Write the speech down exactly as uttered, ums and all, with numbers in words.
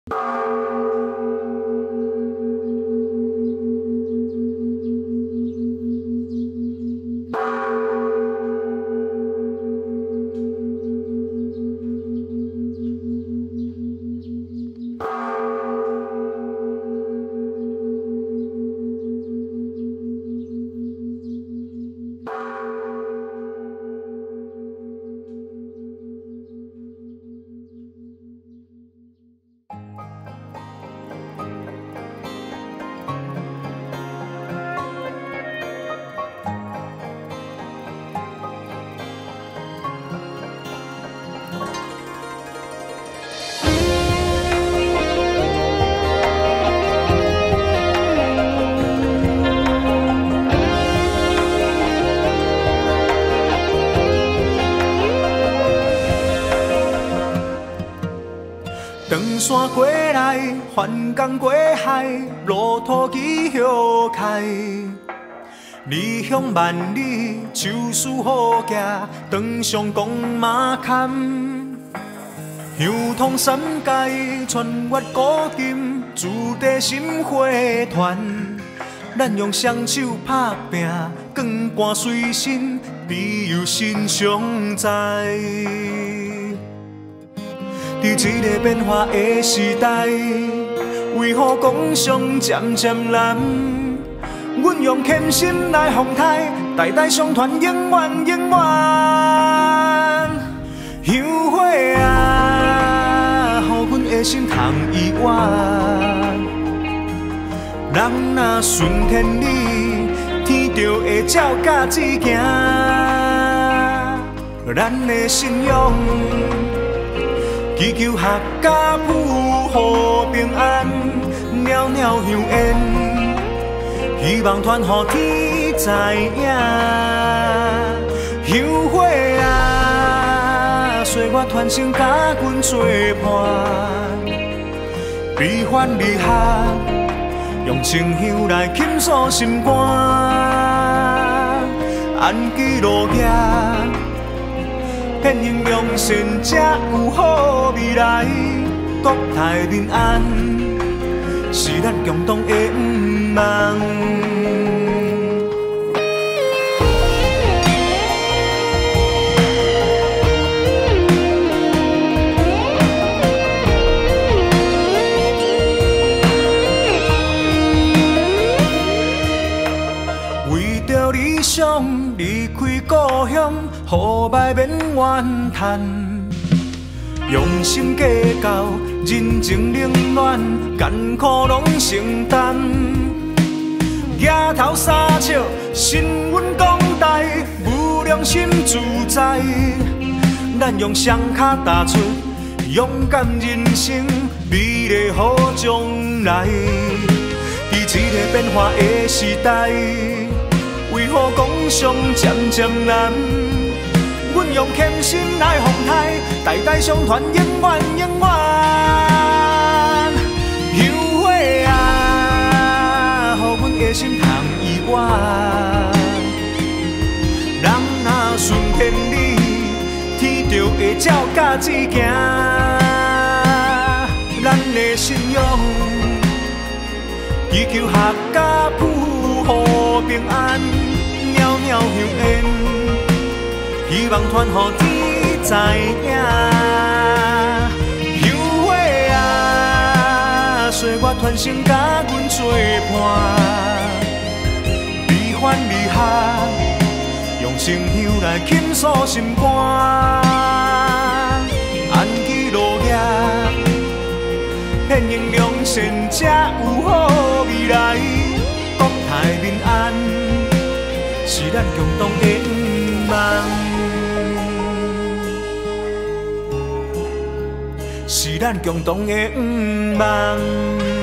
长山过来，翻江过海，路途起许开。离乡万里，秋思好行，长上公马坎。香通三界，穿越古今，注地心花团。咱用双手拍拼，光盘随身，庇佑心常在。伫这个变化的时代，为何讲上渐渐难？阮用虔心来奉台，代代相传，永远永远。香火啊，予阮的心通意愿。人若顺天理，天就会照甲子行。咱的信仰。祈求阖家父互平安，袅袅香烟，希望传予天知影。香火啊，岁月传承甲阮作伴，悲欢离合，用清香来倾诉心肝，安居乐业。遍行良善，才有好未来。国泰民安，是咱共同的愿望。为着理想，离开故乡。好歹免怨叹，用心计较，人情冷暖，艰苦拢承担。举头三笑，新闻讲台，无良心自在。咱用双脚踏出勇敢人生，美丽好将来。伫这个变化的时代，为何讲上渐渐难？阮用虔心来奉台，代代相传，永远永远。香火啊，予阮的心通意愿。人若顺天理，天就会照甲子行。咱的信仰，祈求阖家父互平安，袅袅香烟。希望传予天知影，香火啊，岁月传承甲阮作伴，悲欢离合，用清香来倾诉心肝，安居乐业，遍行良善，才有好未来。国泰民安，是咱共同的愿望。是咱共同的愿望。